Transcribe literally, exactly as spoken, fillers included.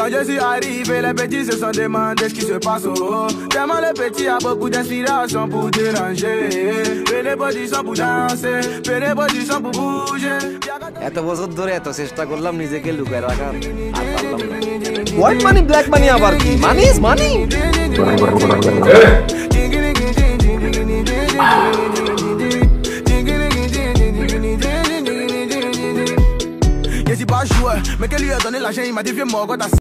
Quand je suis arrivé, les petits se sont demandé ce qui se passe. Oh. Tellement le petit a beaucoup d'inspiration pour déranger. Prenez position pour danser, prenez position pour bouger. এত বছর ধরে এত চেষ্টা করলাম নিজেকে লুকায় রাখার, আর পারলাম না। হোয়াইট মানি ব্ল্যাক মানি আবার কি? Money is money. Mais que lui a donné l'argent, il m'a dit viens moi quand t'as